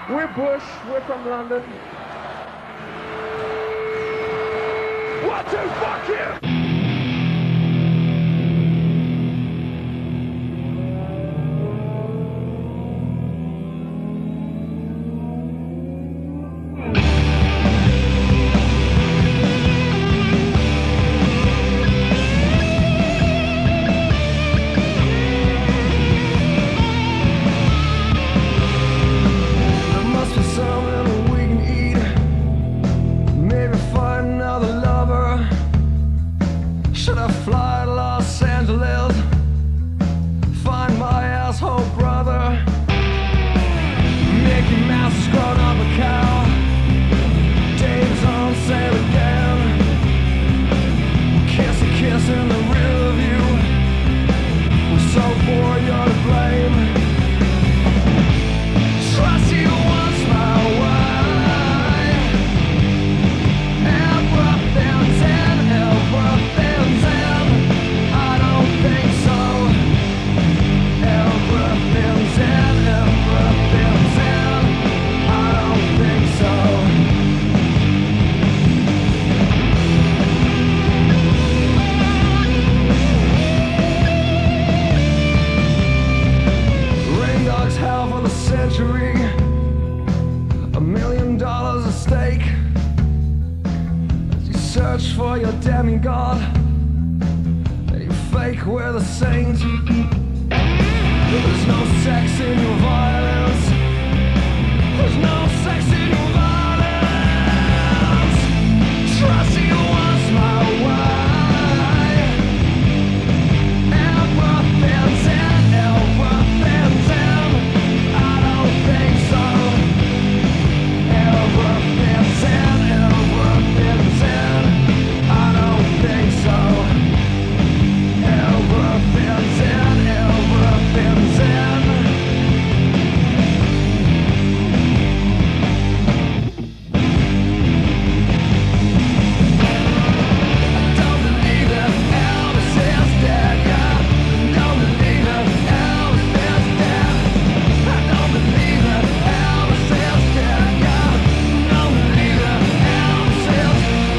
We're Bush, we're from London. 1, 2, fuck you! Should I fly to Los Angeles? Find my asshole brother. Mickey Mouse has grown up a cow. Dave's on sale again. Kiss a kiss in the rear view. We're so poor, you're to blame. Trust you once my way. Everything's in, everything's in. I don't think so. Everything's in, everything's in. I don't think so. Rain Dog's hell for the century. $1 million at stake. As you search for your demigod, and you fake we're the saint. There's no sex in your violence. There's no sex in your violence. Trust you once my way. Everything's in, everything's in. I don't think so. Everything's in, everything's in. I don't think so. Everything's in, everything's in. Don't believe that Elvis is dead, yeah. Don't believe that Elvis is dead. I don't believe that Elvis is dead, yeah. Don't believe that Elvis is.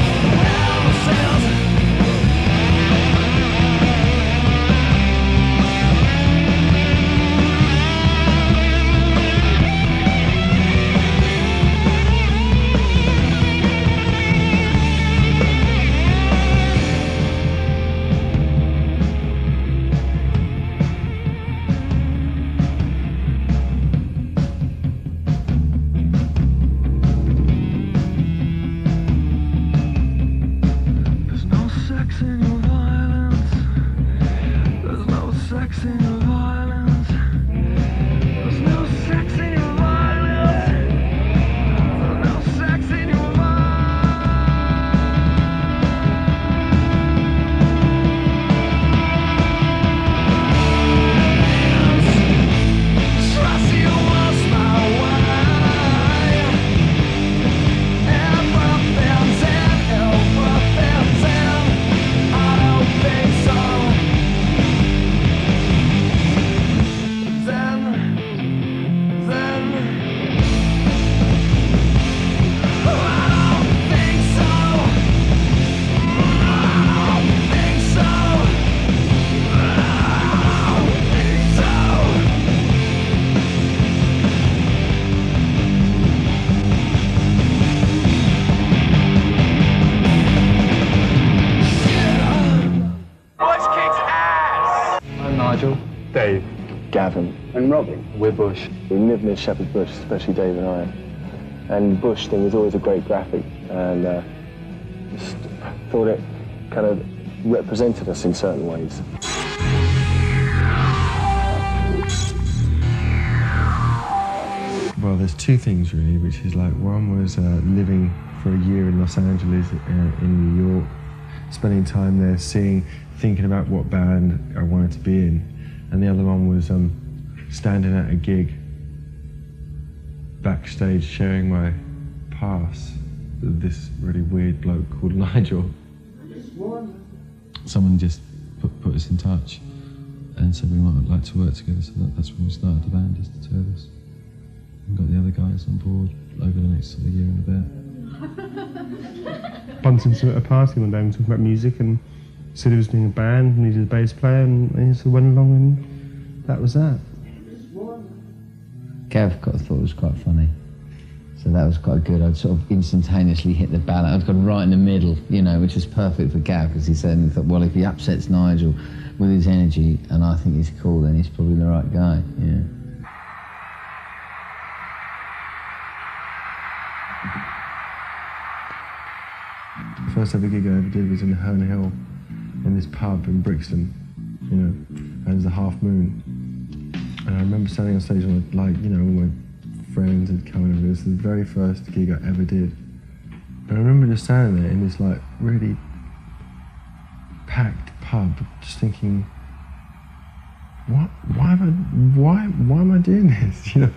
There's no sex in your violence. There's no sex in your violence. There's no sex in your violence. There's no sex in your violence. Trust you once my way. Everything's in, everything's in. I don't think so. Then I don't think so. I don't think so. I don't think so. Bush kicks ass! I'm Nigel, Dave. Gavin, And Robin. we're Bush. We live near Shepherd's Bush, especially Dave and I. And Bush thing was always a great graphic, and just thought it kind of represented us in certain ways. Well, there's two things really, which is like one was living for a year in Los Angeles, in New York, spending time there, thinking about what band I wanted to be in, and the other one was standing at a gig backstage, sharing my pass with this really weird bloke called Nigel. Someone just put us in touch and said we might like to work together, so that's when we started the band, just the two of us. and got the other guys on board over the next sort of year and a bit. Bumped into him at a party one day and talking about music and said he was doing a band and needed a bass player and he sort of went along and that was that. Gav thought it was quite funny. So that was quite good. I'd sort of instantaneously hit the balance. I'd gone right in the middle, you know, which is perfect for Gav because he said, well, if he upsets Nigel with his energy and I think he's cool, then he's probably the right guy, yeah. The first ever gig I ever did was in Herne Hill, in this pub in Brixton, you know, and it was a half moon. And I remember standing on stage and like, you know, all my friends had come and it was the very first gig I ever did. And I remember just standing there in this like really packed pub, just thinking, why am I doing this, you know?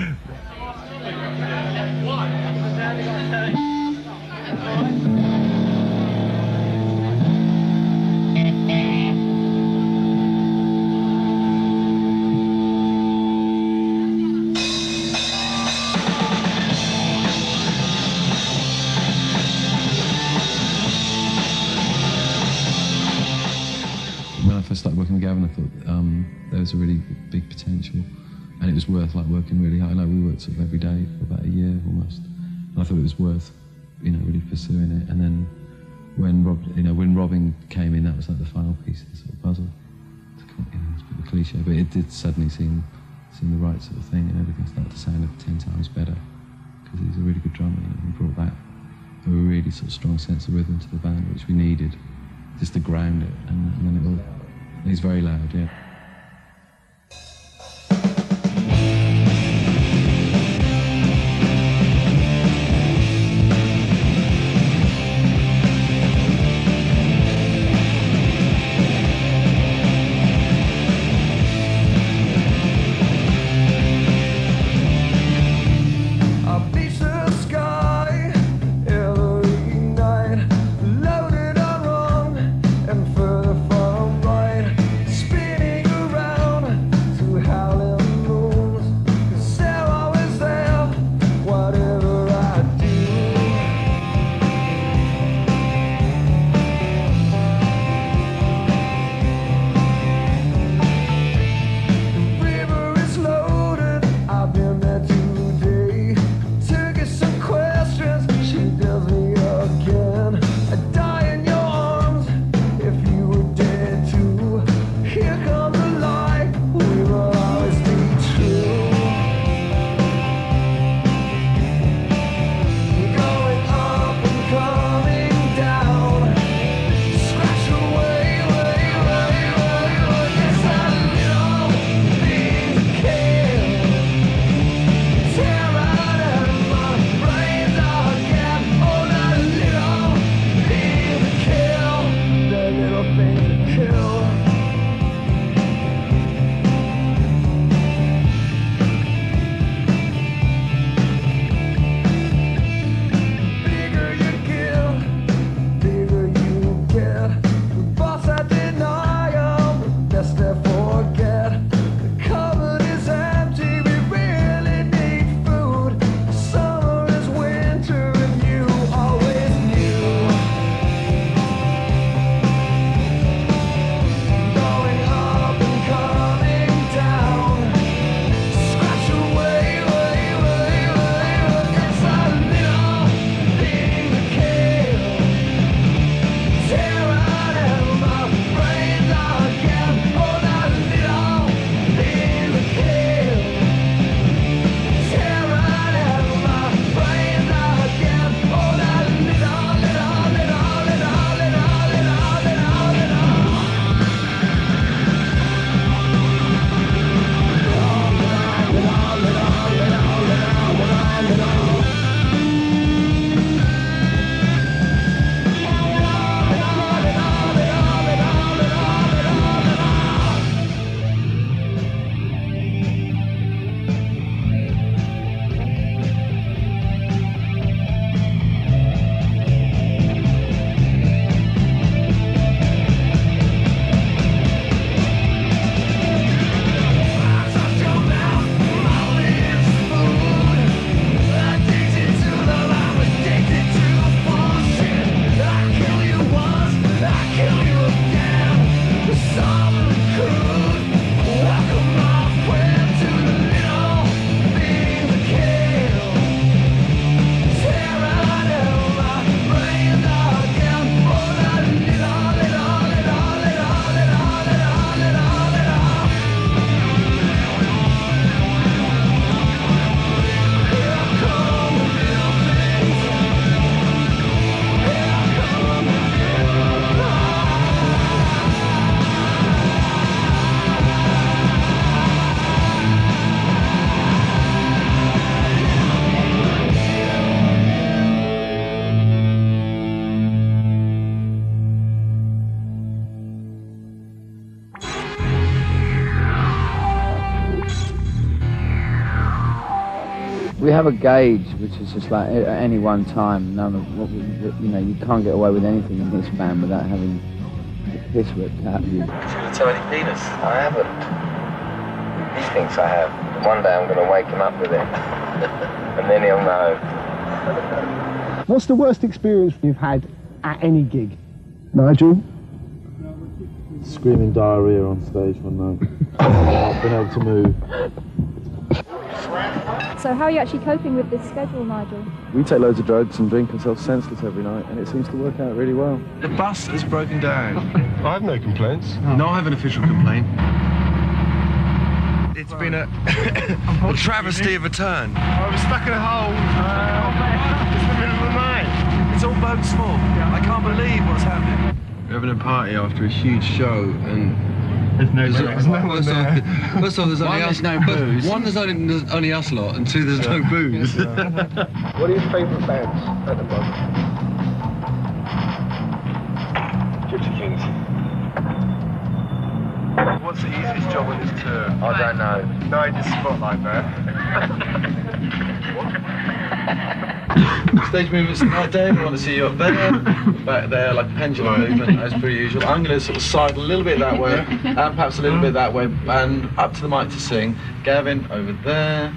When I first started working with Gavin, I thought there was a really big potential, and it was worth like working really hard. Like we worked sort of every day for about a year almost, and I thought it was worth, you know, really pursuing it. And then when Robin came in, that was like the final piece of the sort of puzzle. You know, it's a bit of a cliche, but it did suddenly seem the right sort of thing, and everything started to sound 10 times better because he's a really good drummer. You know, he brought back a really sort of strong sense of rhythm to the band, which we needed, just to ground it, and then it all. He's very loud, yeah. Loaded on wrong and further from right, spinning We have a gauge which is just like at any one time, none of what we, you know, you can't get away with anything in this band without having the piss ripped out of you. Did you tell any penis? I haven't. He thinks I have. One day I'm going to wake him up with it. And then he'll know. What's the worst experience you've had at any gig? Nigel? Screaming diarrhea on stage one night. Not been able to move. So how are you actually coping with this schedule, Nigel? We take loads of drugs and drink ourselves senseless every night, and it seems to work out really well. The bus has broken down. I have no complaints. No, I have an official complaint. It's been a travesty of a turn. I was stuck in a hole. It's the middle of the night. It's all boats full. I can't believe what's happening. We're having a party after a huge show, and there's no one there. First off, there's only us. No booze. One, there's only us lot, and two, there's no booze. What are your favourite bands at the moment? Gypsy Kings. What's the easiest job on this tour? I don't know. No, just spotlight, man. Stage movements tonight, Dave. I want to see you up there, back there, like pendulum movement as per usual. I'm going to sort of sidle a little bit that way, and perhaps a little bit that way, and up to the mic to sing. Gavin, over there,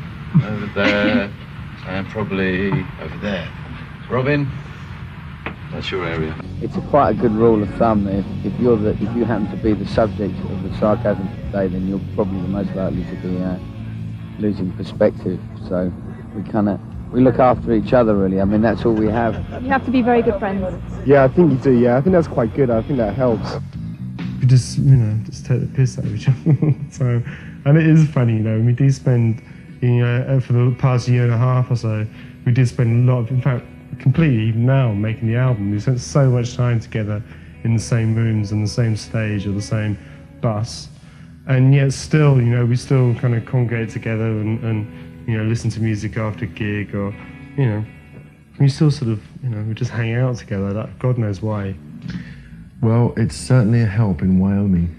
and probably over there. Robin, that's your area. It's quite a good rule of thumb that if you happen to be the subject of the sarcasm today, then you're probably the most likely to be losing perspective. So we look after each other, really. I mean, that's all we have. You have to be very good friends. Yeah, I think you do, yeah. I think that's quite good. I think that helps. We just, just take the piss out of each other. So, and it is funny, we do spend, for the past year and a half or so, we did spend a lot of, in fact, completely, even now, making the album. We spent so much time together in the same rooms, on the same stage, or the same bus. And yet still, we still kind of congregate together and listen to music after a gig, or, we still sort of, we just hang out together, like, God knows why. Well, it's certainly a help in Wyoming.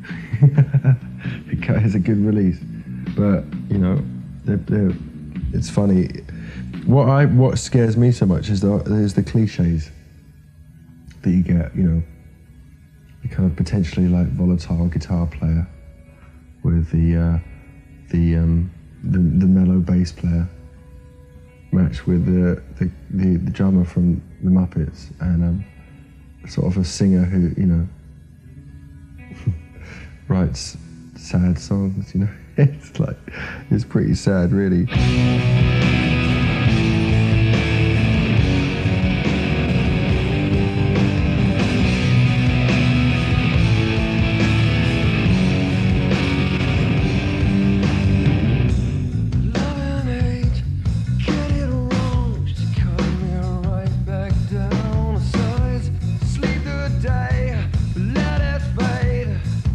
It's a good release. But, it's funny. What scares me so much is the cliches that you get, the kind of potentially like volatile guitar player with the mellow bass player matched with the drummer from the Muppets, and sort of a singer who writes sad songs. It's pretty sad, really.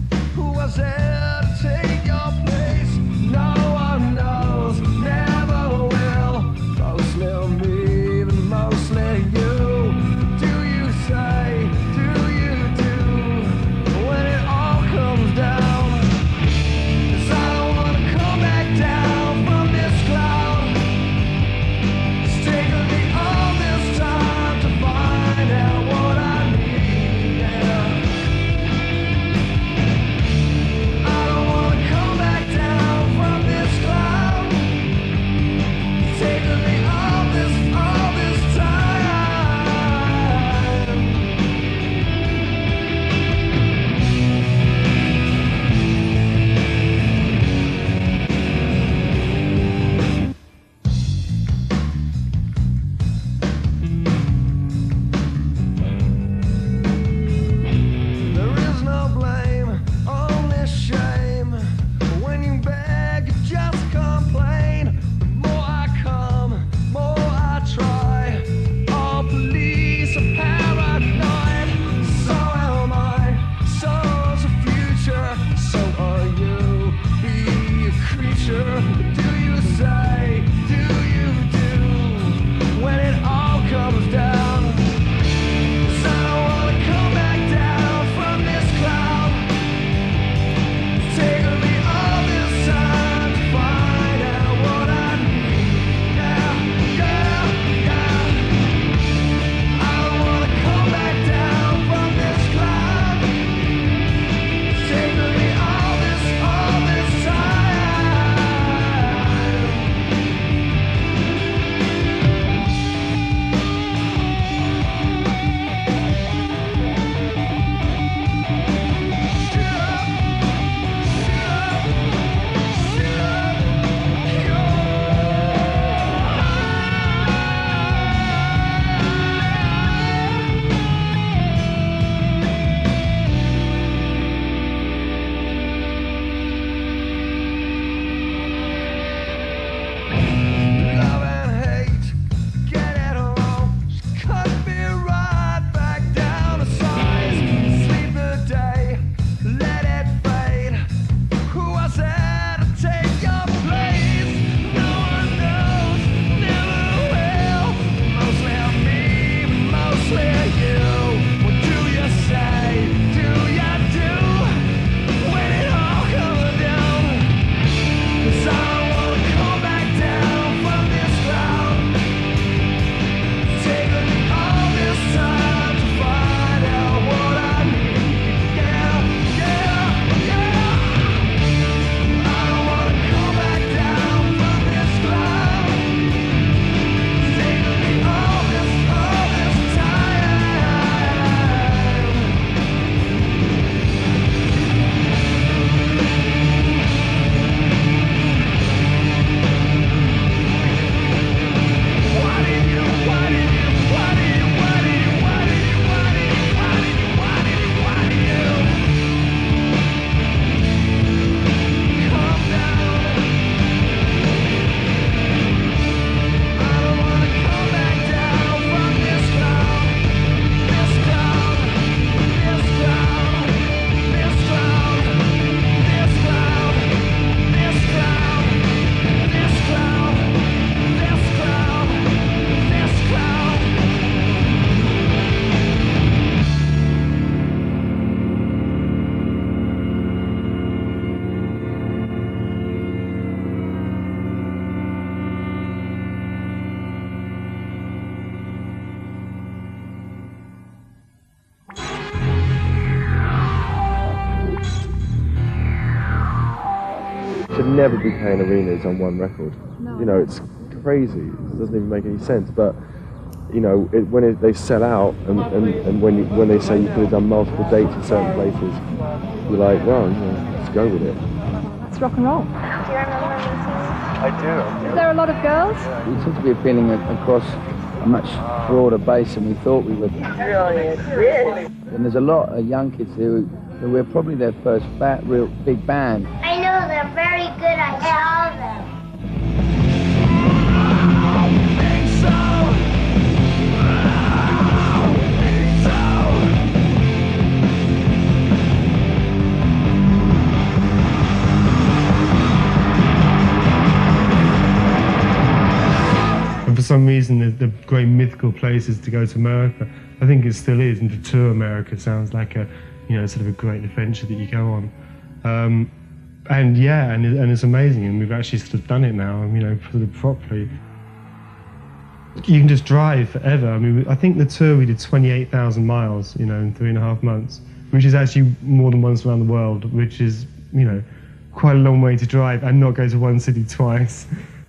Take your place. No one knows, never should never be playing arenas on one record. You know, it's crazy. It doesn't even make any sense. But you know, when they sell out, and when they say you could have done multiple dates in certain places, you're like, well, you know, let's go with it. That's rock and roll. Do you remember this? I do. Is there a lot of girls? We seem to be appealing across a much broader base than we thought we would. Really? And there's a lot of young kids who we're probably their first real big band. I know they're very good. I saw them. And for some reason, the great mythical places to go to America, I think it still is, and to tour America sounds like a, you know, sort of a great adventure that you go on. And yeah, and it's amazing, and we've actually sort of done it now, you know, sort of properly. You can just drive forever. I mean, I think the tour we did 28,000 miles, you know, in 3.5 months, which is actually more than once around the world, which is, you know, quite a long way to drive and not go to one city twice.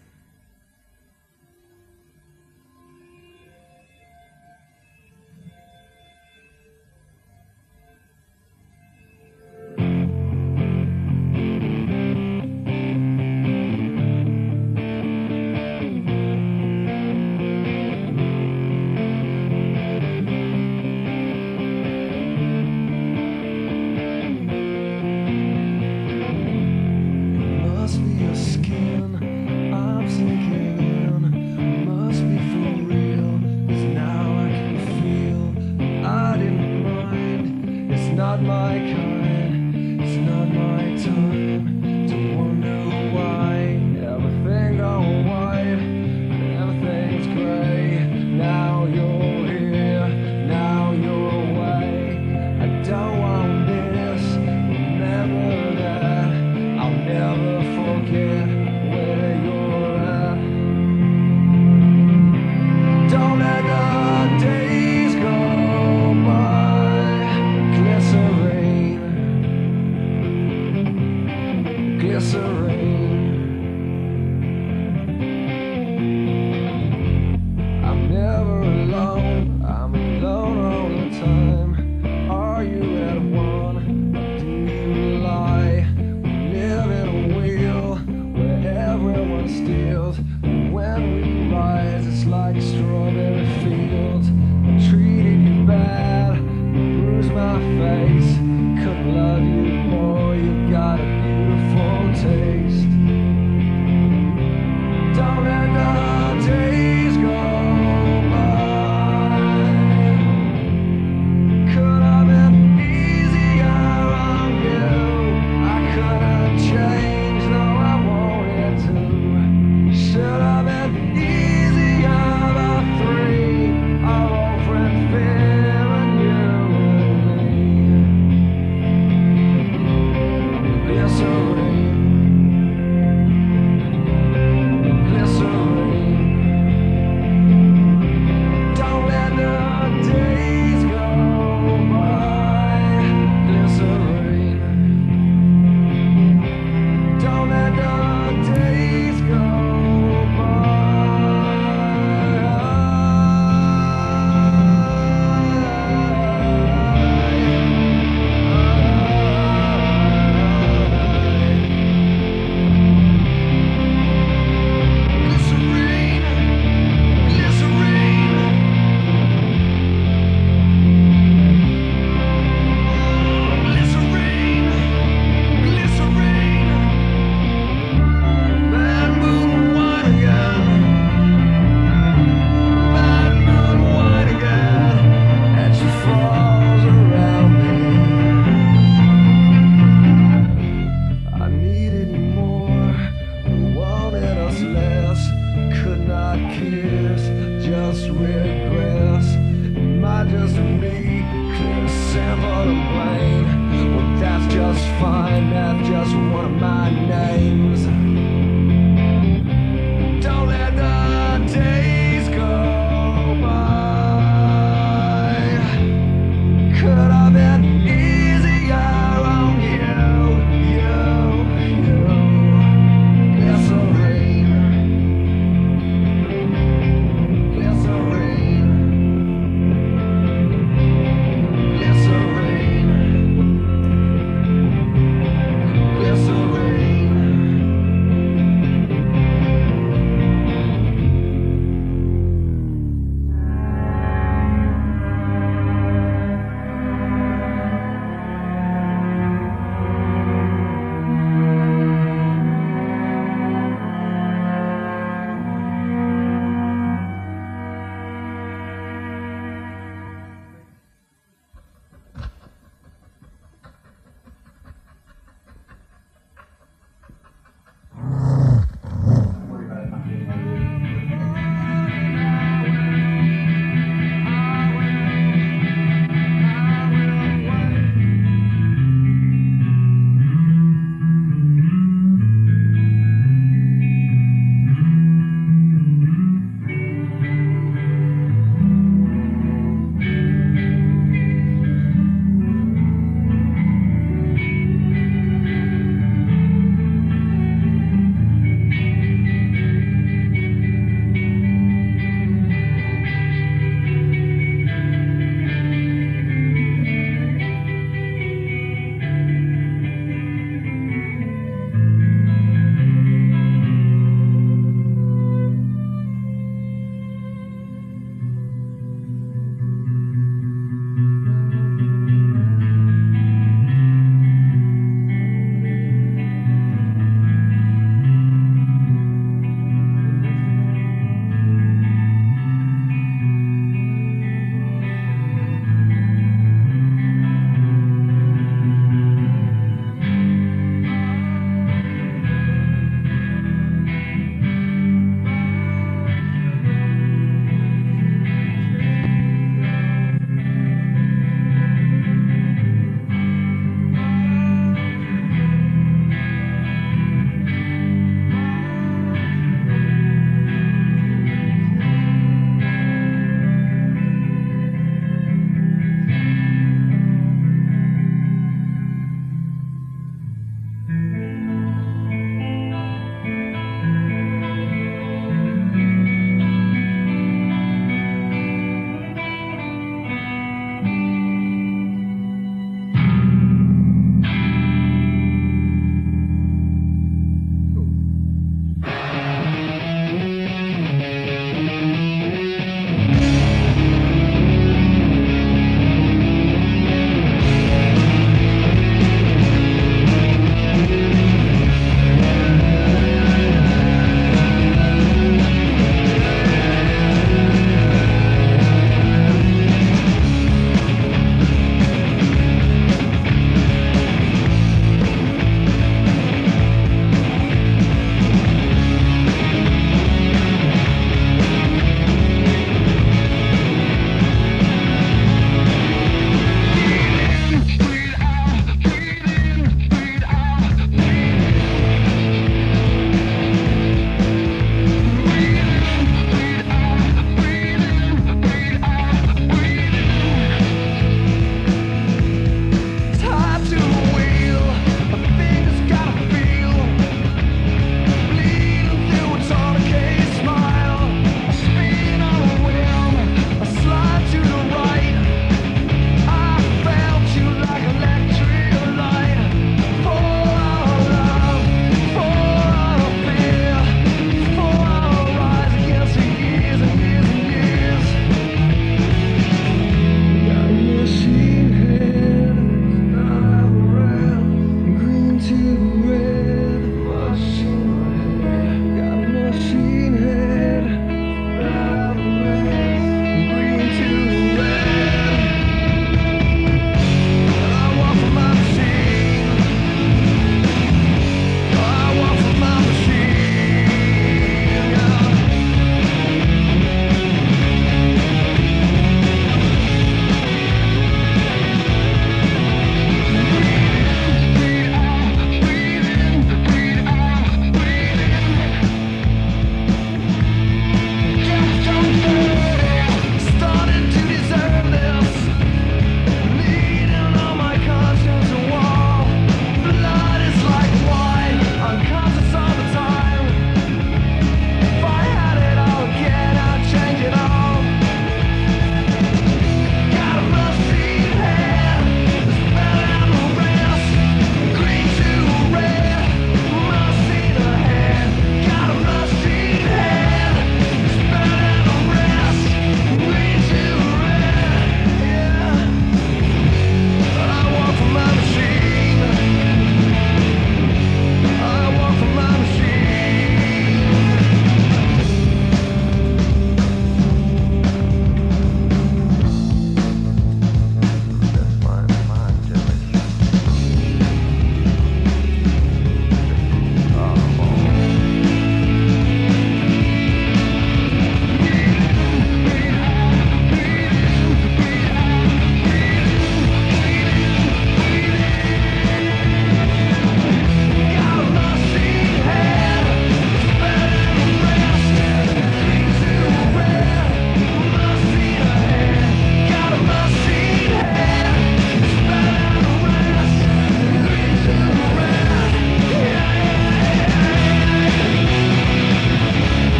Not my kind, it's not my time to wonder why everything gone white and everything's grey. Now you're here, now you're away. I don't want this, remember that. I'll never forget where you're at. Don't let the days go by. I'm never alone, I'm alone all the time. Are you at one, or do you lie? We live in a wheel where everyone steals. But when we rise, it's like strawberry fields. I treated you bad, you bruised my face. Couldn't love you more, you got a beautiful taste. Don't let the days go by. Could have been easier on you. I couldn't change, no, I wanted to. Should have been easier, the three, our old friend Phil and you and me. Glycerine.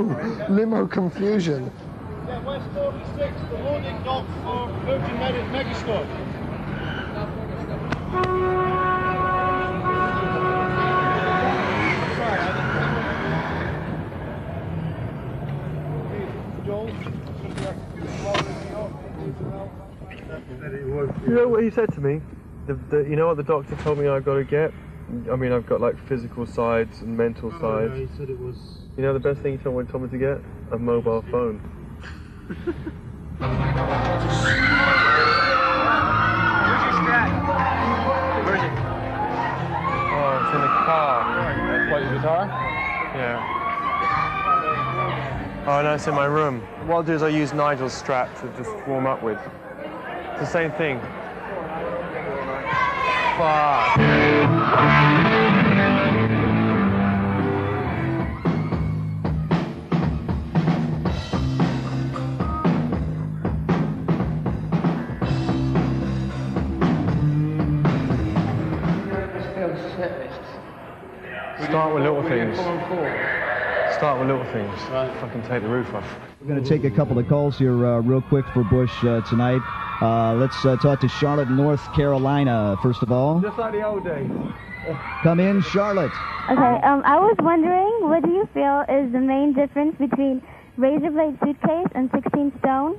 limo confusion. Yeah, West 46, the loading dock for Virgin Megastore. You know what he said to me? You know what the doctor told me I've got to get? I mean, I've got like physical sides and mental sides. He said it was... You know the best thing he told me to get? A mobile phone. Where's your strap? Where is it? Oh, it's in the car. What, your guitar? Yeah. Oh, no, it's in my room. What I'll do is I'll use Nigel's strap to just warm up with. It's the same thing. Fuck. Start with little things. Start with little things. Right. Fucking take the roof off. We're going to take a couple of calls here real quick for Bush tonight. Let's talk to Charlotte, North Carolina, first of all. Just like the old days. Come in, Charlotte. Okay, I was wondering, what do you feel is the main difference between Razor Blade Suitcase and 16 Stone?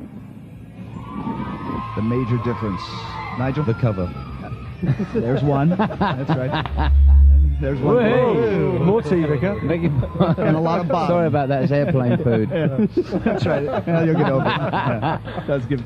The major difference. Nigel? The cover. There's one. That's right. There's one. Whoa. More tea, Vicar. And a lot of bottom. Sorry about that, it's airplane food. That's right. Well, you'll get over it. Yeah. That's good.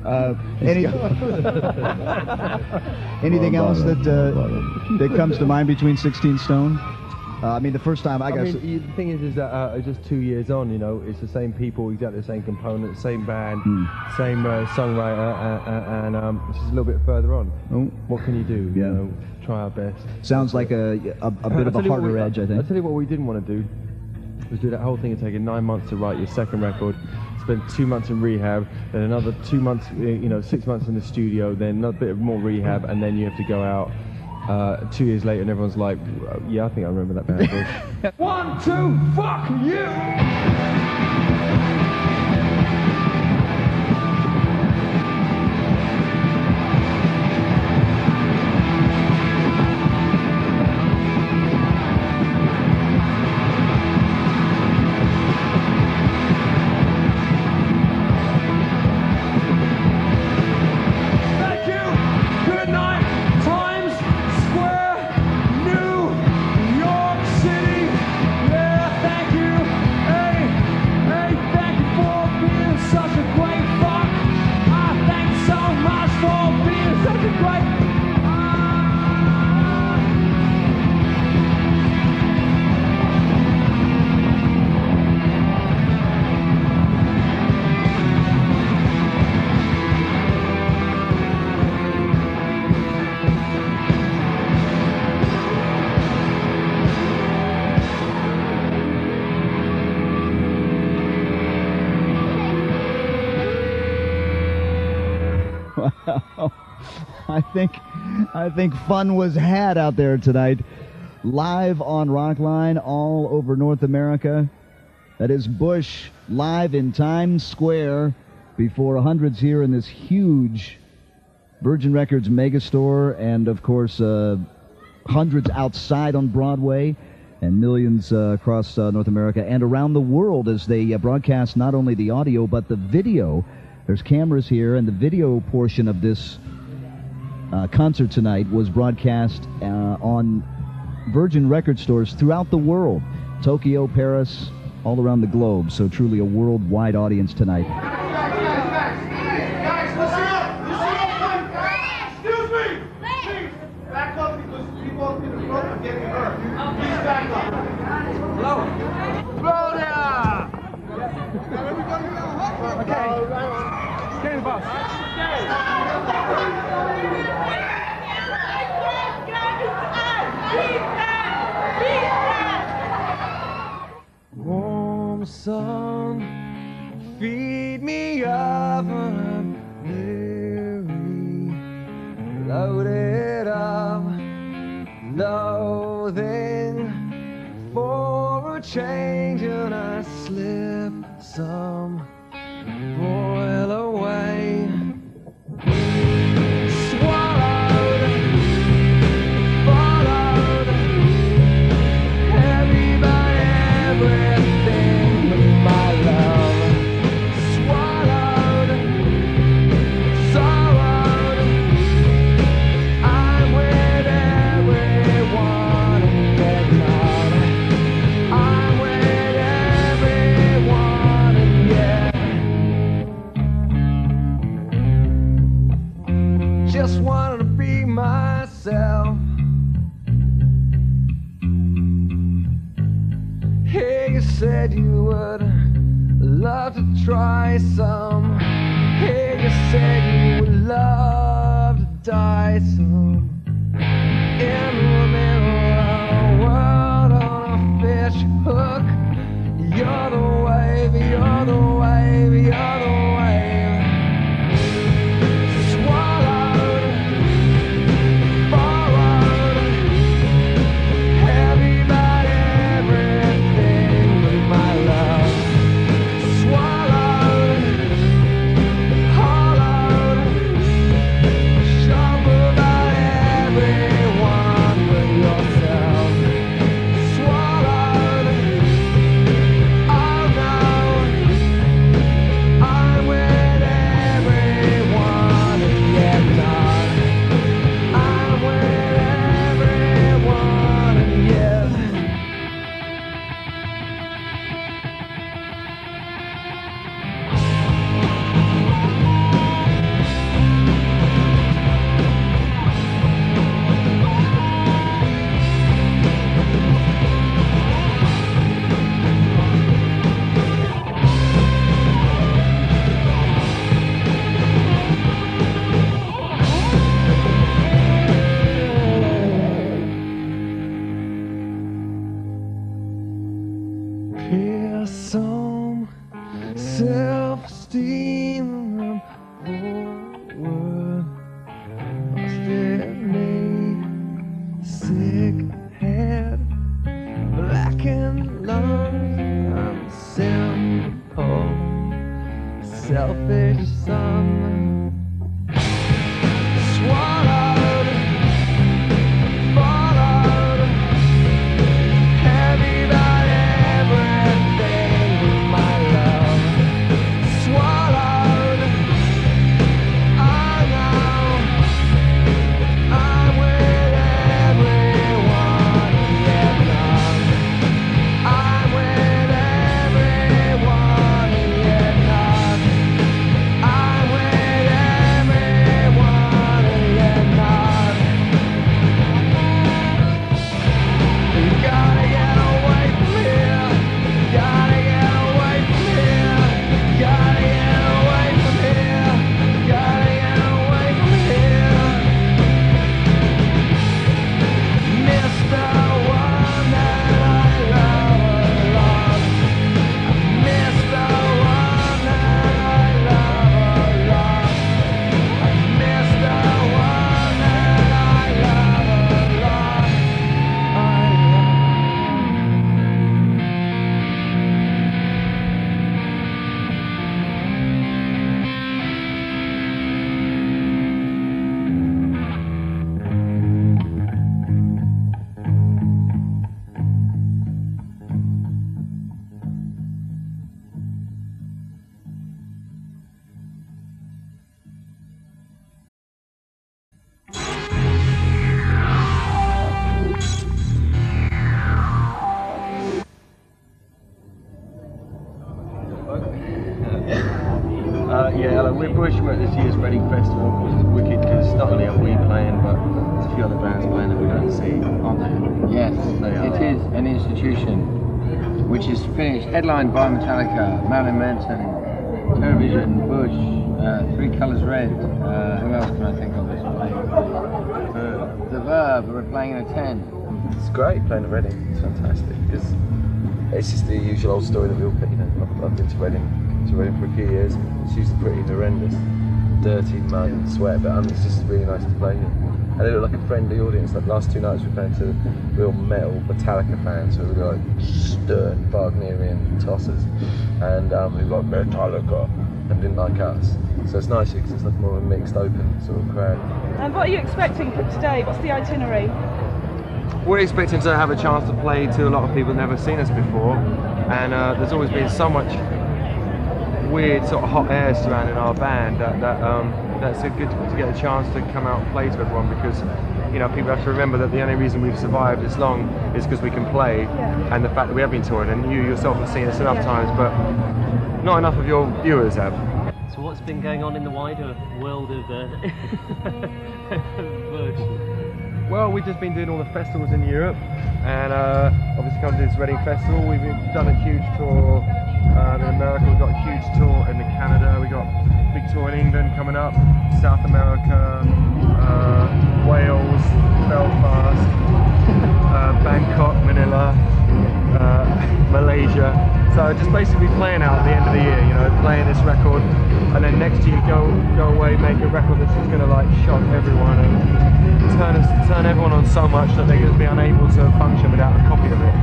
Anything else that comes to mind between 16 Stone? I mean, the first time I guess. The thing is that just 2 years on, you know, it's the same people, exactly the same components, same band, same songwriter, and it's just a little bit further on. Oh. What can you do? Yeah. You know, try our best. Sounds like a bit of a harder edge, I think. I'll tell you what we didn't want to do was do that whole thing of taking 9 months to write your second record, spend 2 months in rehab, then another 2 months, 6 months in the studio, then another bit of more rehab, and then you have to go out 2 years later and everyone's like, yeah, I think I remember that band, Bush. 1, 2, fuck you! I think fun was had out there tonight. Live on Rockline all over North America. That is Bush live in Times Square before hundreds here in this huge Virgin Records megastore, and of course hundreds outside on Broadway, and millions across North America and around the world as they broadcast not only the audio but the video. There's cameras here, and the video portion of this concert tonight was broadcast on Virgin Record stores throughout the world. Tokyo, Paris, all around the globe. So truly a worldwide audience tonight. Guys, listen up! Excuse me! Please, back up because people in the front are getting hurt. Please back up. Hello? Okay. Get in the bus. Warm sun, feed me up, I'm weary, loaded up, loathing for a change, and I slip some boil away. Swallowed, followed, heavy by everything but my love. Swallowed, sorrowed, I'm with everyone and get not. I'm with everyone and yeah. Just wanted to be myself. Hey, you said you would love to try some. Hey, you said you would love to die some. In the middle of the world on a fish hook. You're the wave, you're the wave, you're the wave. Swallowed, borrowed, heavy by everything but my love. Swallowed, hollowed, shuffled by everyone but yourself. Swallowed, oh no, I'm with everyone and yet not. I'm with everyone and yet. Here's some self-esteem and forward. Lost in me, sick head, blackened lungs. I'm simple, selfish son. Swallowed, followed, heavy by everything but my love. Swallowed, oh no, I'm with everyone and yet not. I'm with everyone and yet not. I'm with everyone and yet not. You gotta get away from here. Gotta get away from here. Gotta get away from here. Gotta get away from here. Mr. One that I love a lot. Mr. One that I love a lot. Mr. One that I love a lot. Yeah, hello, we're Bush. We're at this year's Reading Festival, which is wicked because not only are we playing, but there's a few other bands playing that we don't see, aren't there? Yes, They are. it is an institution which is finished, headlined by Metallica, Marilyn Manson, Terrorvision, Bush, Three Colours Red. Who else can I think of that's playing? The Verve are playing in a tent. It's great playing at Reading. It's fantastic because it's just the usual old story that we all, you know, I've been to Reading for a few years. It's usually pretty horrendous, dirty, mud and sweat, but it's just really nice to play here. and they look like a friendly audience. Like the last 2 nights we've been to real metal Metallica fans who are like stern Wagnerian tossers, and who like Metallica and didn't like us. So it's nice because it's like more of a mixed open sort of crowd. And what are you expecting for today? What's the itinerary? We're expecting to have a chance to play to a lot of people who've never seen us before, and there's always been so much weird sort of hot air surrounding our band that's good to get a chance to come out and play to everyone, because you know, people have to remember that the only reason we've survived this long is because we can play, and the fact that we have been touring, and you yourself have seen us enough times, but not enough of your viewers have. So what's been going on in the wider world of Bush? Well, we've just been doing all the festivals in Europe, and obviously come to this Reading Festival. We've done a huge tour in America. We've got a huge tour in Canada. We've got a big tour in England coming up, South America, Wales, Belfast, Bangkok, Manila, Malaysia. So just basically playing out at the end of the year, you know, playing this record, and then next year go away, make a record that's just going to like shock everyone and turn everyone on so much that they're going to be unable to function without a copy of it.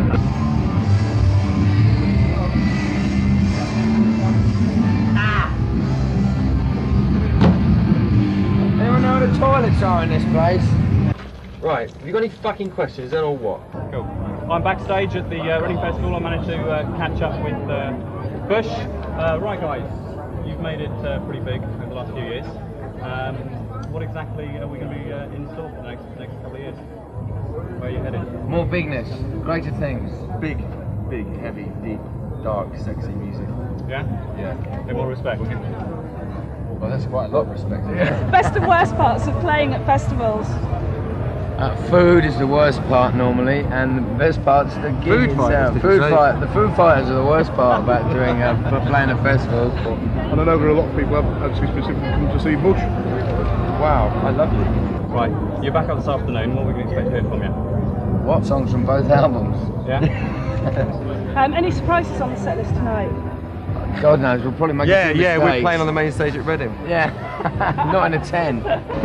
Anyone know where the toilets are in this place? Right, have you got any fucking questions then, or what? Cool. I'm backstage at the Reading Festival. I managed to catch up with Bush. Right guys, you've made it pretty big over the last few years. What exactly are we going to be in store for the next couple of years? Where are you headed? More bigness, greater things. Big, heavy, deep, dark, sexy music. Yeah? Yeah. In more respect. Well, that's quite a lot of respect. Yeah. Best and worst parts of playing at festivals? Food is the worst part normally, and the best part's the gig itself. The food fighters are the worst part about doing playing at festivals. And I know there are a lot of people have actually specifically come to see Bush. Wow, I love you. Right, you're back up this afternoon. What are we going to expect to hear from you? What songs from both albums? Yeah. Any surprises on the set list tonight? God knows, we'll probably make a few mistakes. We're playing on the main stage at Reading. Yeah, not in a tent.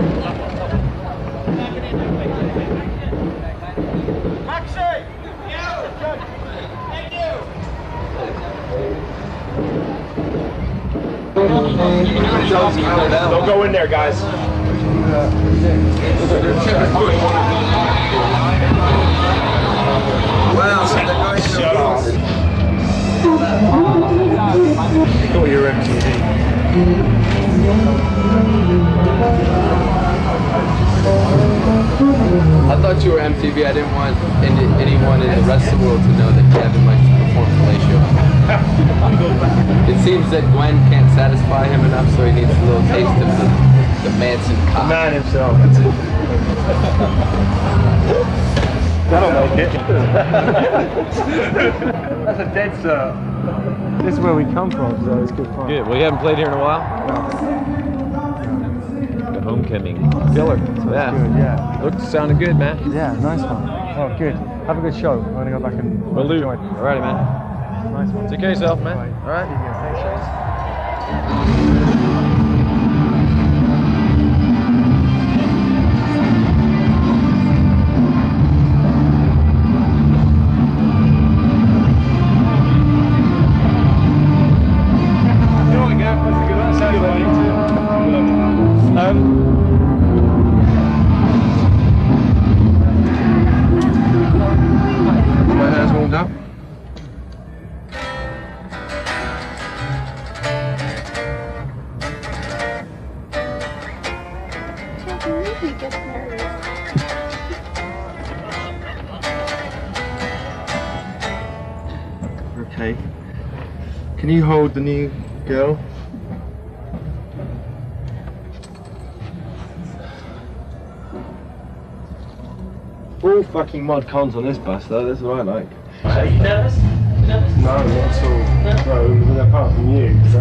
Don't go in there, guys. Wow, shut off. Thought you were MTV. I thought you were MTV. I didn't want anyone in the rest of the world to know that Kevin likes to perform fellatio. It seems that Gwen can't satisfy him enough, so he needs a little taste of the Manson cock. The man himself, that's it. That'll make it. That's a dead cert. This is where we come from, so it's good fun. Good. Well, you haven't played here in a while? The homecoming. Killer. Yeah. Good, yeah. Looked, sounded good, man. Yeah, nice one. Oh, good. Have a good show. I'm going to go back and enjoy. Alrighty, man. Nice one. Take care of yourself, man. All right. My hair's warmed up. Okay. Can you hold the new girl? All fucking mod cons on this bus though, that's what I like. Are you nervous? No, not at all. No, apart from you. So.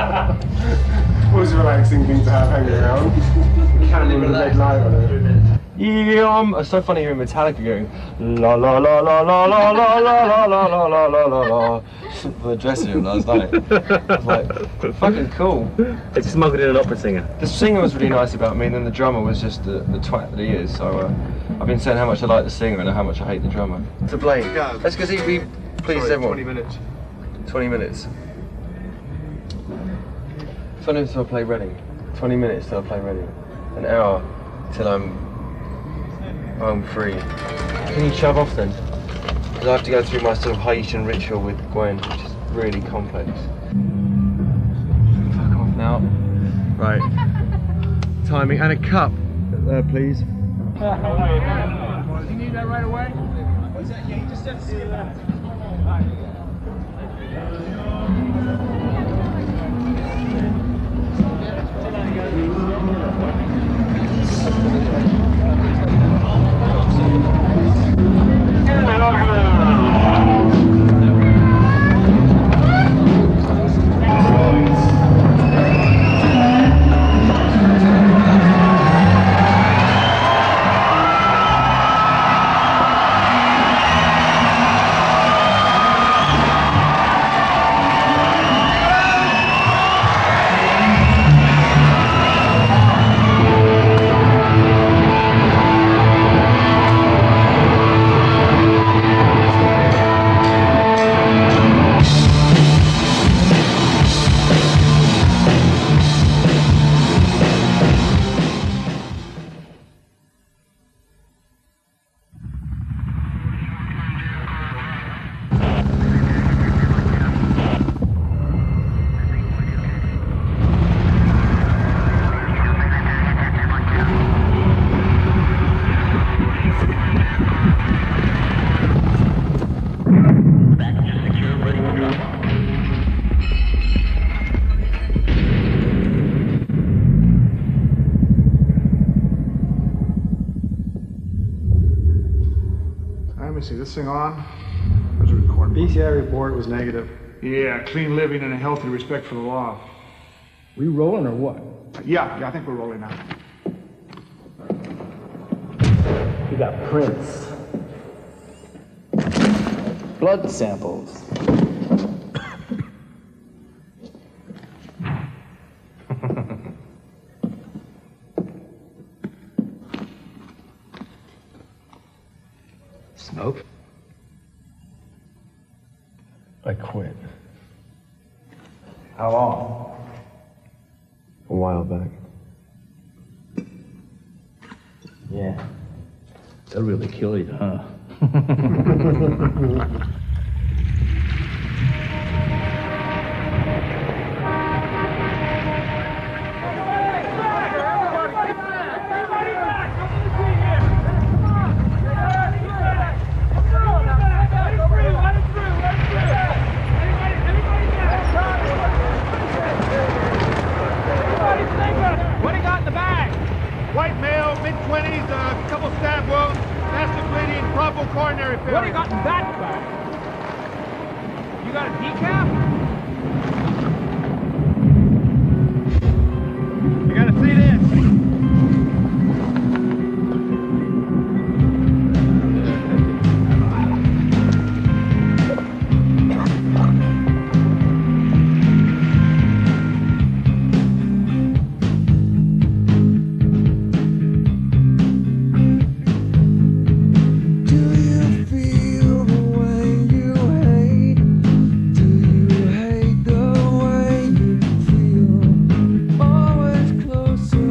Always a relaxing thing to have hanging around. Candle with a red light on it. Yeah, it's so funny hearing Metallica going la la la la la la la la la la la la la la la for the dressing room last night. I was like, fucking cool. It's smuggled in an opera singer. The singer was really nice about me, and then the drummer was just the twat that he is. So I've been saying how much I like the singer and how much I hate the drummer. To Blaine. Yeah. Let's go see. We please everyone. 20 minutes. 20 minutes. 20 minutes till I play Reading. 20 minutes till I play Reading. An hour till I'm free. Can you shove off then? Because I have to go through my sort of Haitian ritual with Gwen, which is really complex. Fuck off now. Right. Timing and a cup, please. You need that right away? What's that? Yeah, you just have to see that. Let me see, this thing on? Where's the recording? BCI report was negative. Yeah, clean living and a healthy respect for the law. We rolling or what? Yeah, I think we're rolling now. We got prints. Blood samples. Smoke? I quit. How long? A while back. Yeah. They'll really kill you, huh? What do you got in the bag? White male, mid-20s, a couple stab wounds, massive bleeding, probable coronary failure. What do you got in that bag? You got a decaf? You gotta see this. Closer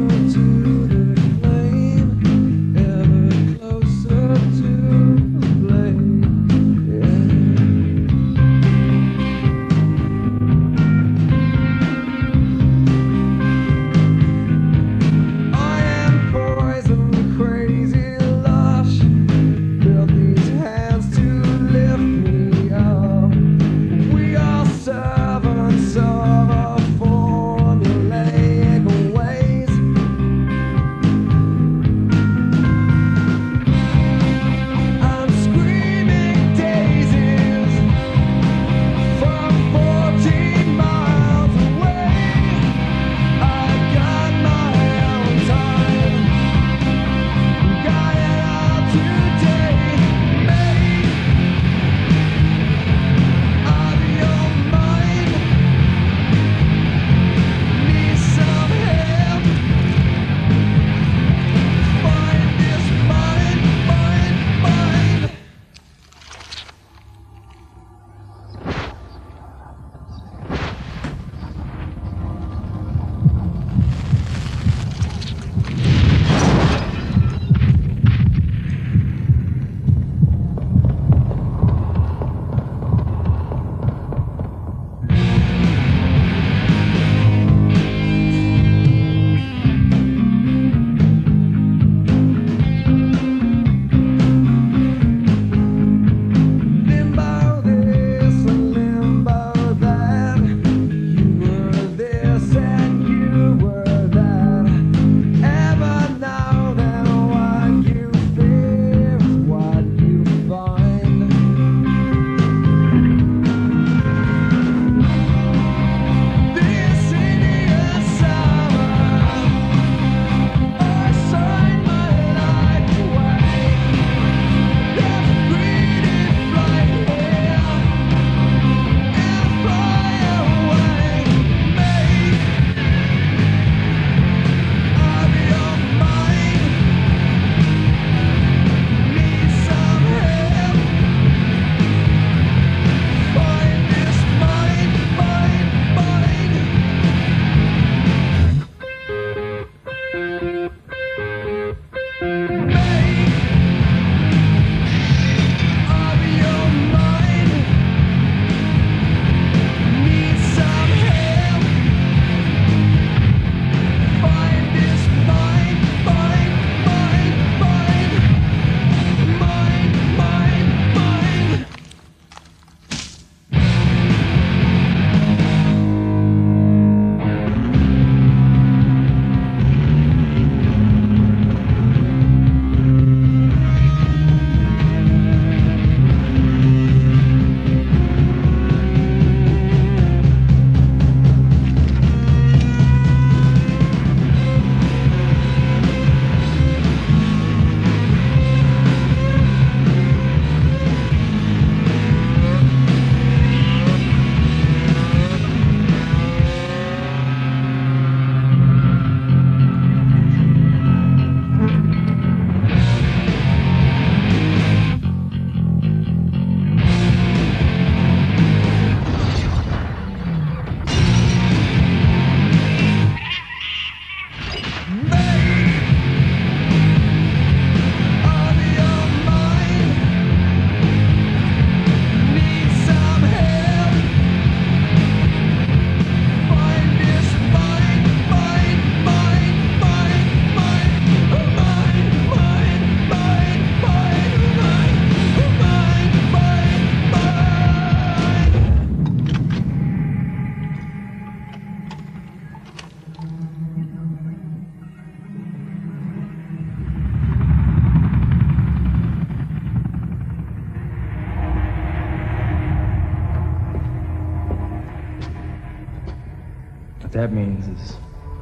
What that means is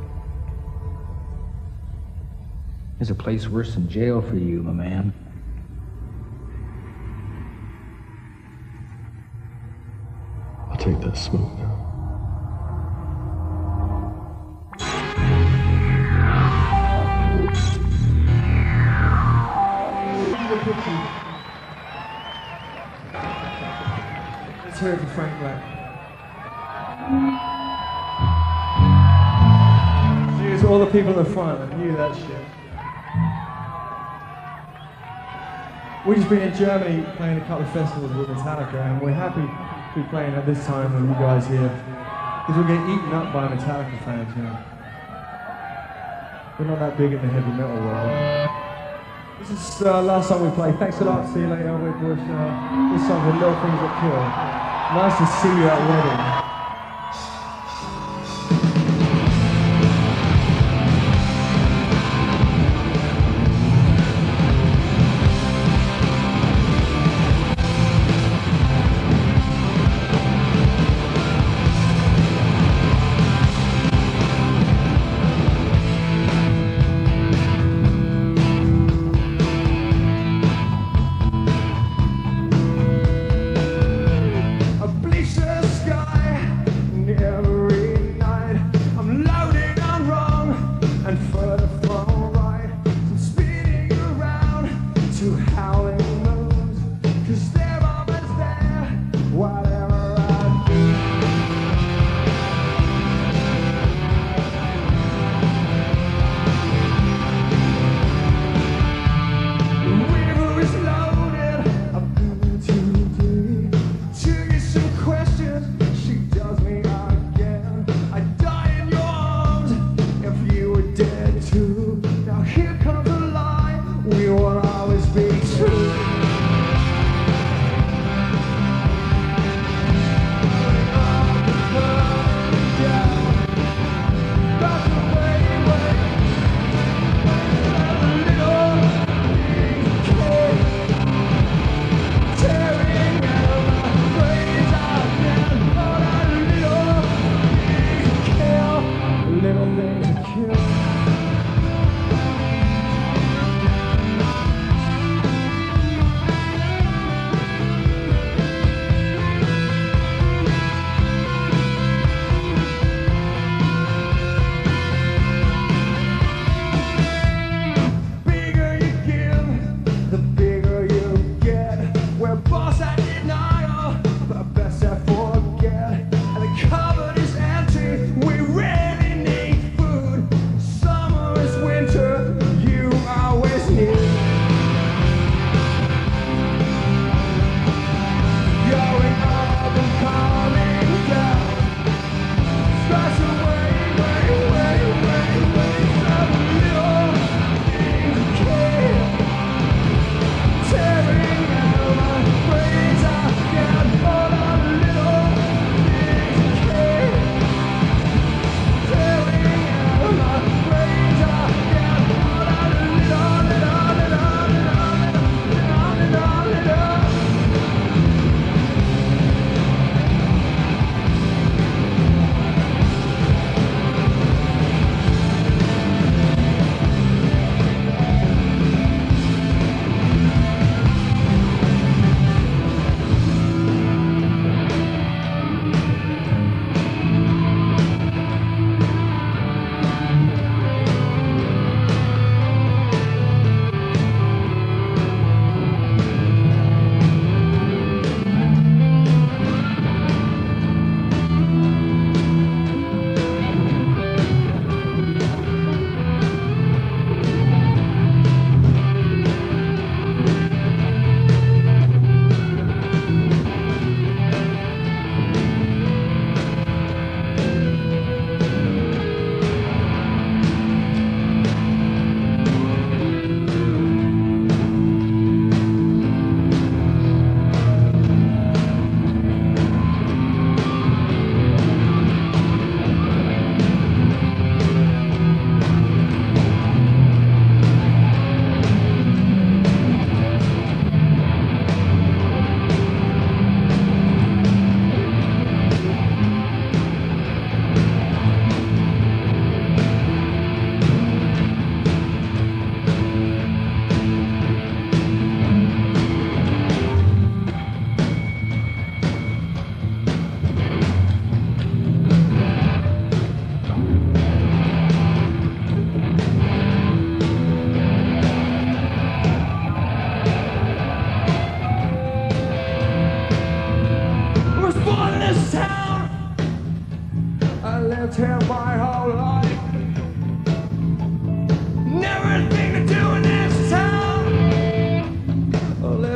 there's a place worse than jail for you, my man. I'll take that smoke now. Let's hear it for Frank Black. Here's all the people in the front that knew that shit. We've just been in Germany playing a couple of festivals with Metallica, and we're happy to be playing at this time with you guys here, because we're getting eaten up by Metallica fans, you know. We're not that big in the heavy metal world. This is the last song we play. Thanks a lot. See you later. We're Bush. This song with Little Things That Kill. Nice to see you at wedding. Sky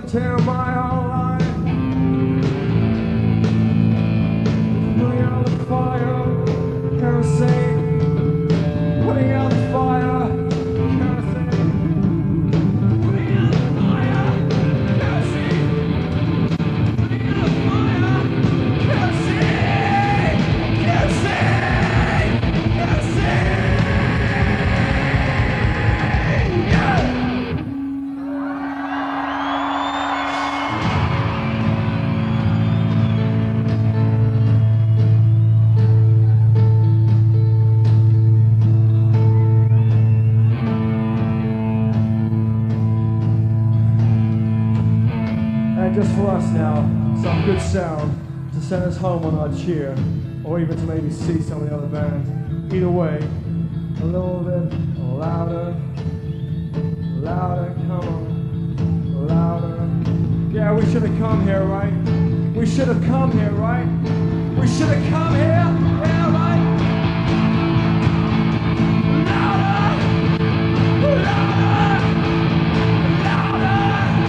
tear my whole life. Putting out the fire, kerosene. Putting out the fire, kerosene. Putting out the fire, kerosene. Putting out the fire, kerosene. Kerosene, kerosene. Yeah. And just for us now, some good sound to send us home on our cheer, or even to maybe see some of the other bands. Either way, a little bit louder, louder, come on, louder. Yeah, we should have come here, right? We should have come here, right? We should have come here, yeah, right? Louder, louder, louder.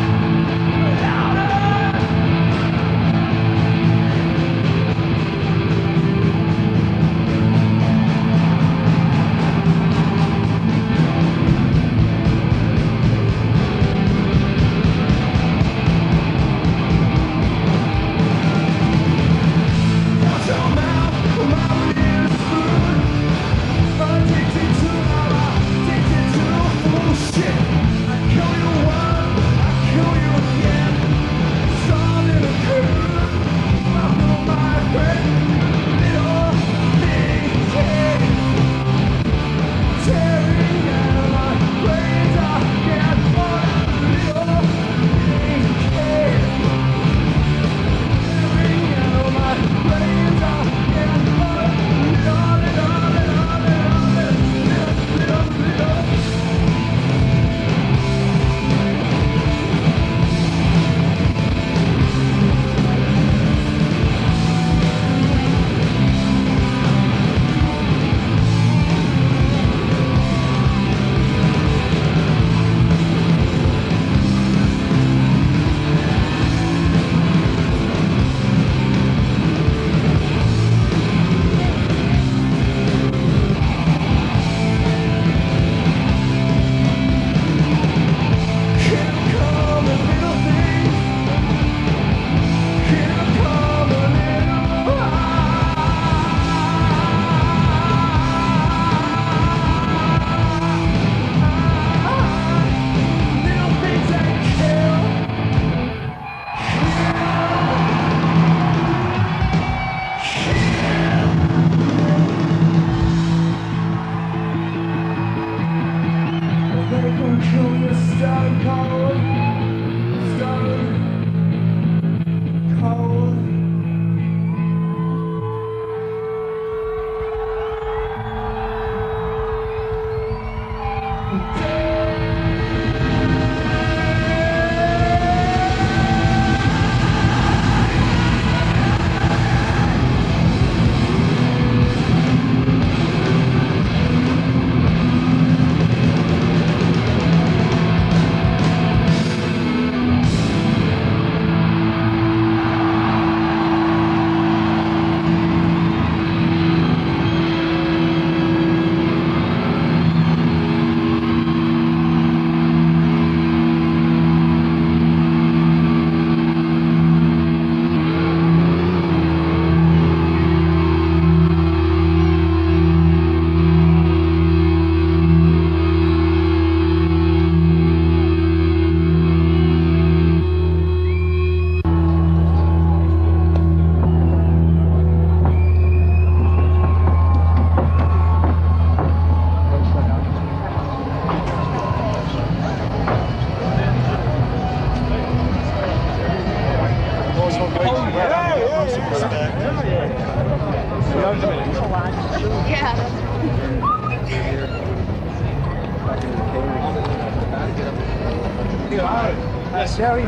Sorry,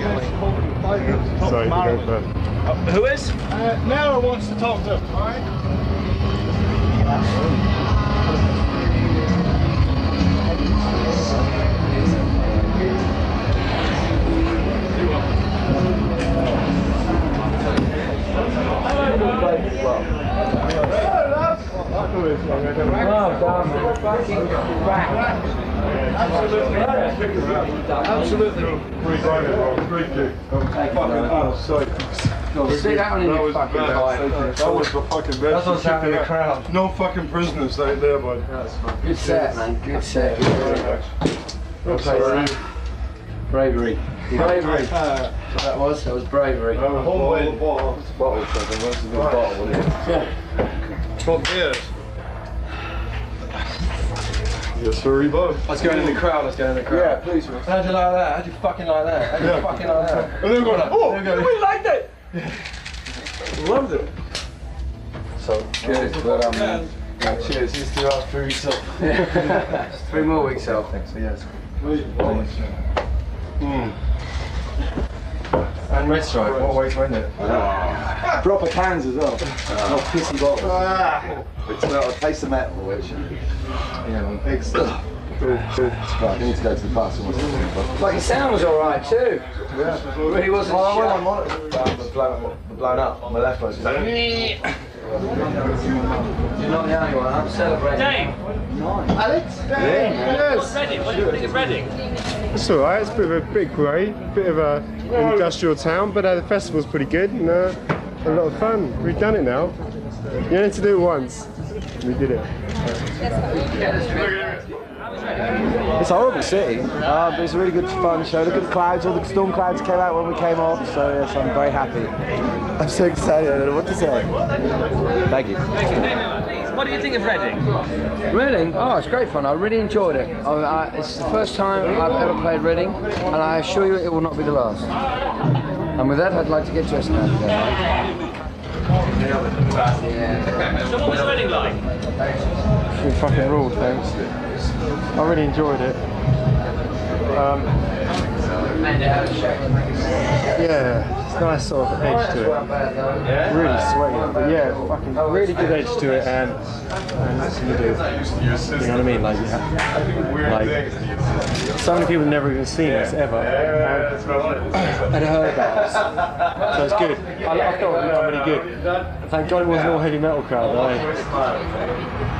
who is? Mara wants to talk to him. All right. Absolutely. Great gig. Stick that one in your fucking eye. That was the fucking best. That's what's happening in the crowd. No fucking prisoners right there, bud. Good set, man. Good set. Well played. Bravery. Bravery. That was bravery. Bottle. Yes. Yes, sir, both. Let's go in the crowd, Yeah, please, man. How'd you like that? How'd you fucking like that? How'd you fucking like that? And then going, oh, we liked it! Loved it. So, Good, well done, man. cheers, here's to us, prove yourself. 3 more weeks out. Thanks, so yes. And Red Stripe, what a way to end it. Proper cans as well. Not pissy bottles. I'll taste the metal, which. Yeah, man. Excellent. Good. Right, I need to go to the bus. But your sound was alright too. Yeah. It really wasn't Oh, I shit. went on monitor. Blown up. My left was. You're not the only one, I'm celebrating. Dave! Alex? Yes. Reading, what do you think of Reading? It's alright, it's a bit of a big parade, bit of a industrial town, but the festival's pretty good and a lot of fun. We've done it now. You only had to do it once. We did it. It's a horrible city, but it's a really good fun show. Look at the clouds, all the storm clouds came out when we came off, so yes, I'm very happy. I'm so excited, I don't know what to say. Thank you. What do you think of Reading? Reading? Oh, it's great fun. I really enjoyed it. It's the first time I've ever played Reading, and I assure you it will not be the last. And with that, I'd like to get dressed now. So what was Reading like? We fucking ruled, thanks. I really enjoyed it. Yeah, it's a nice sort of edge to it. Really sweaty, but yeah, fucking really good edge to it, and that's what you do. You know what I mean? Like, so many people have never even seen us ever, and heard about us. So it's good. I thought we were really good. Thank God it wasn't all heavy metal crowd, though.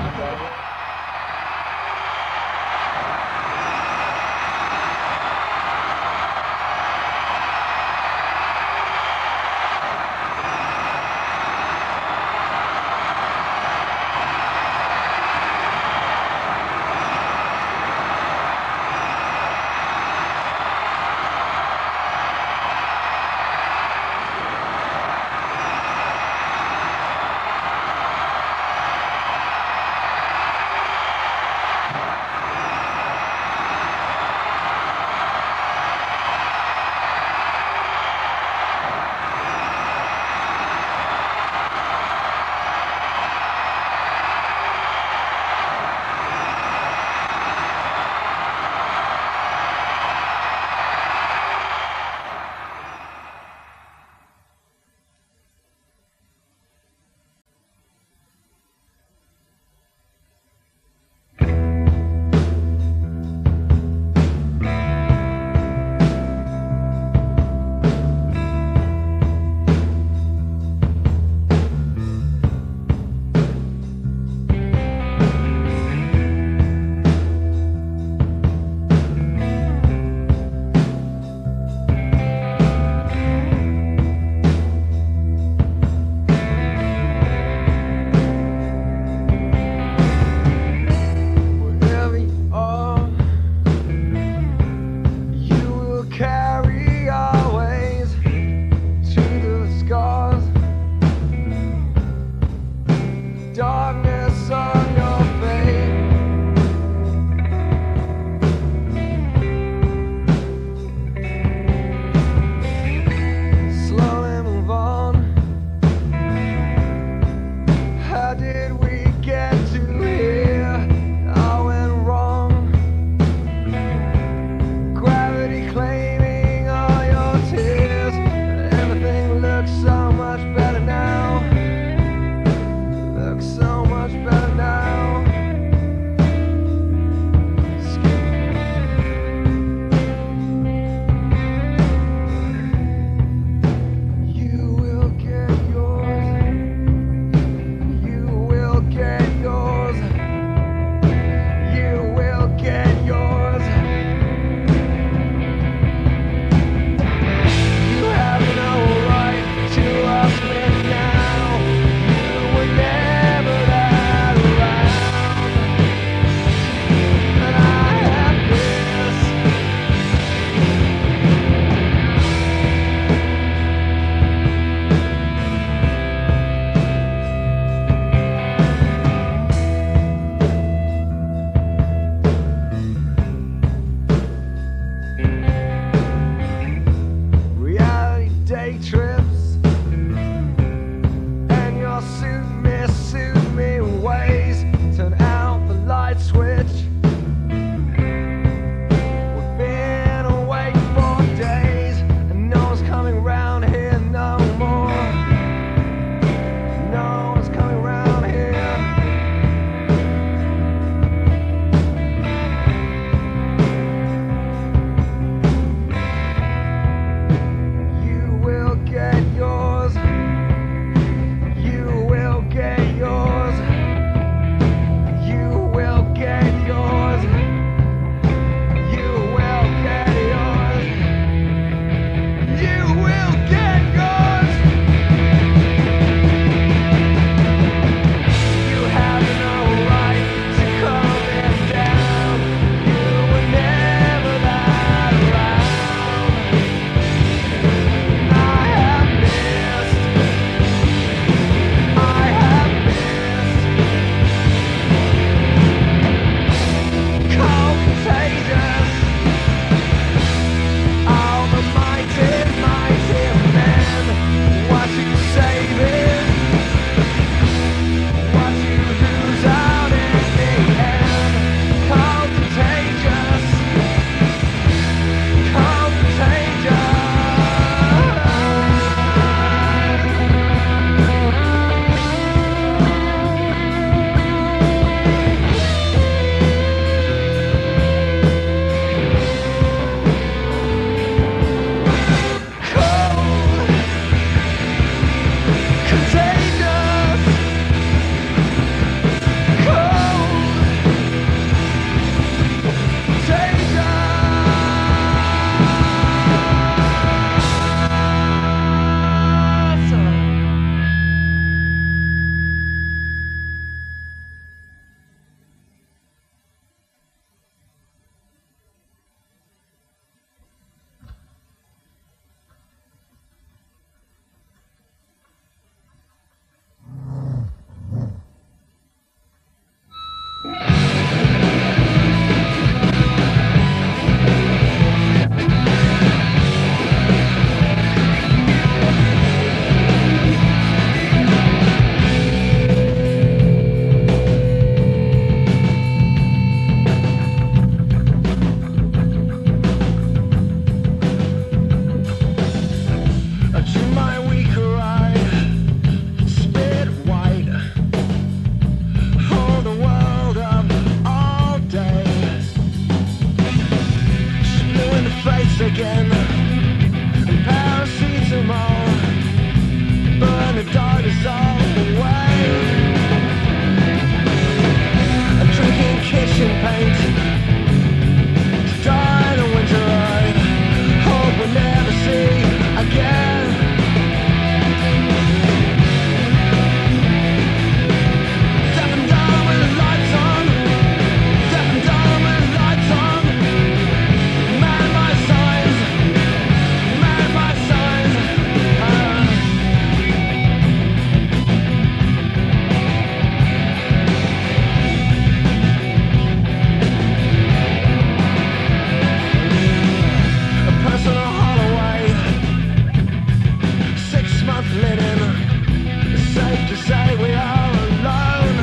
again. And paracetamol, burn the darkness all away. I'm drinking kitchen paint to die in a winter I hope we'll never see again. Deaf and dumb with the lights on. Deaf and dumb with the lights on. Man by signs. Man by signs. A personal Holloway. 6-month linen. It's safe to say we are alone.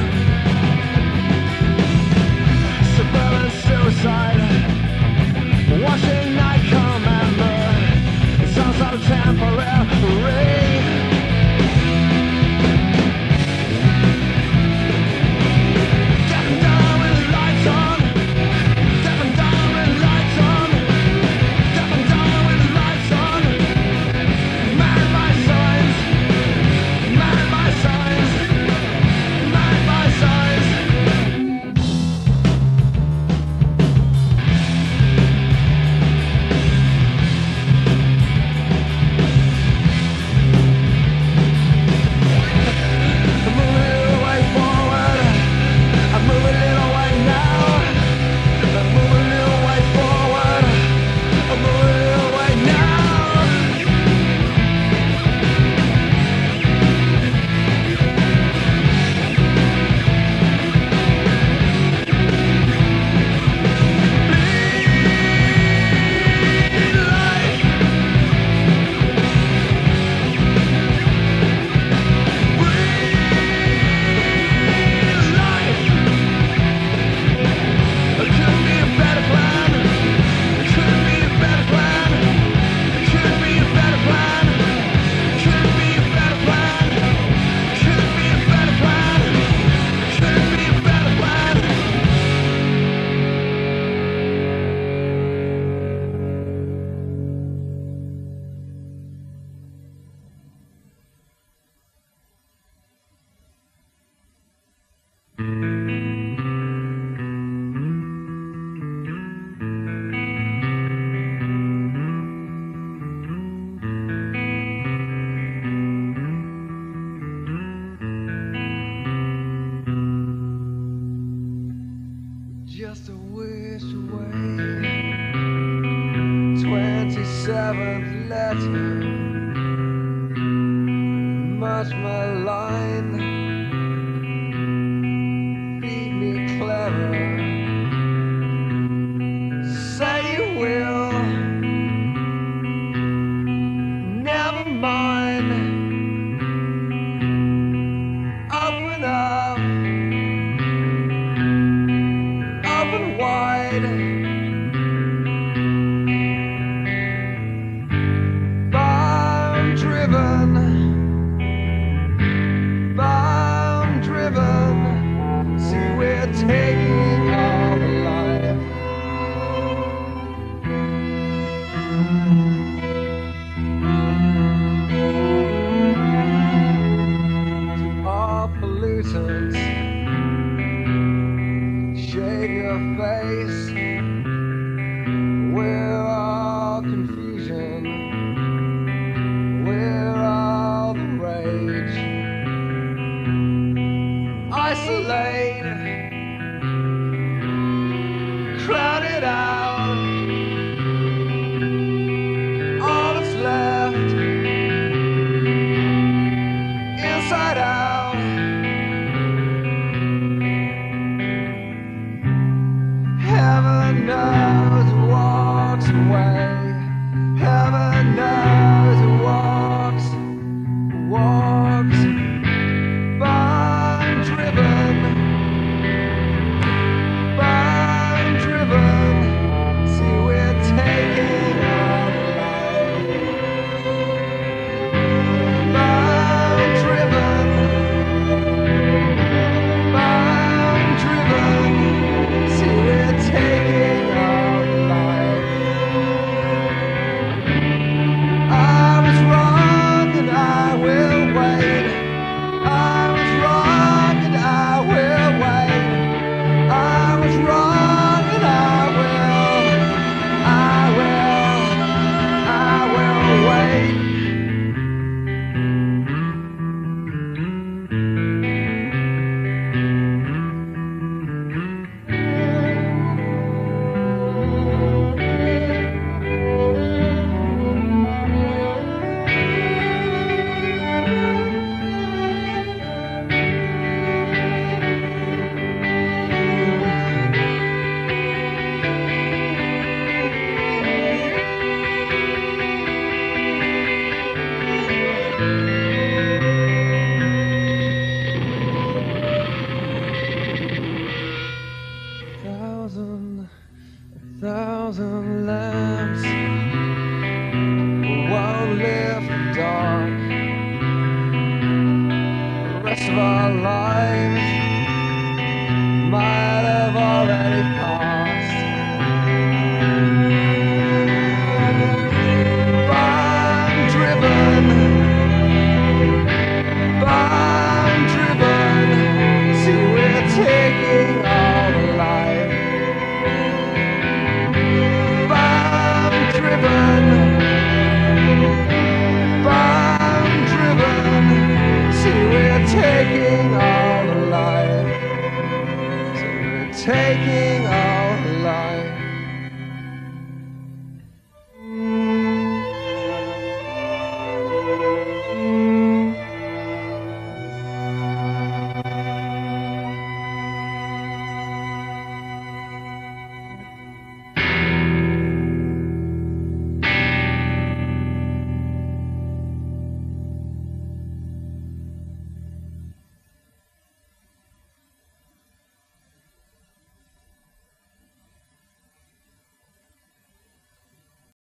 Suburban suicide. Washing night commander. It's some sort of temporary. Deaf and dumb with the lights on. Deaf and dumb with the lights on. Deaf and dumb with the lights on. Man by signs. Man by signs. Man by signs. I'm moving a little way forward. I'm moving a little way now. I'm moving a little way forward. I'm moving a little way now. It couldn't be a better plan. It couldn't be a better plan. It couldn't be a better plan. It couldn't be a better plan. It couldn't be a better plan. It couldn't be a better plan. Just a wish away. 27th letter. Much my line. Beat me clever. Say you will. Never mind. Open up. Open wide. I'm driven of our lives.